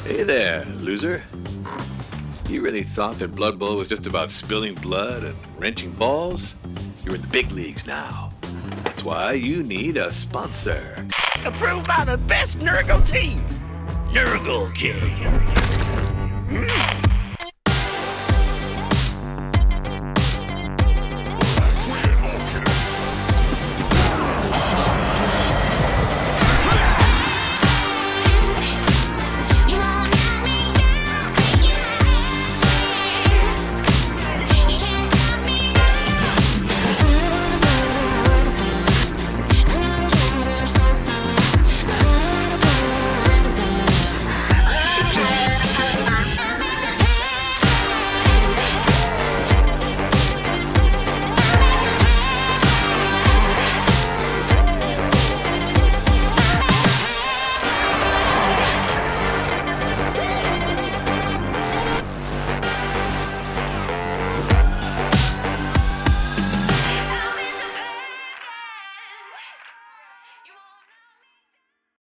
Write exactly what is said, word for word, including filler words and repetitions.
Hey there, loser. You really thought that Blood Bowl was just about spilling blood and wrenching balls? You're in the big leagues now. That's why you need a sponsor. Approved by the best Nurgle team, Nurgle King. Mm.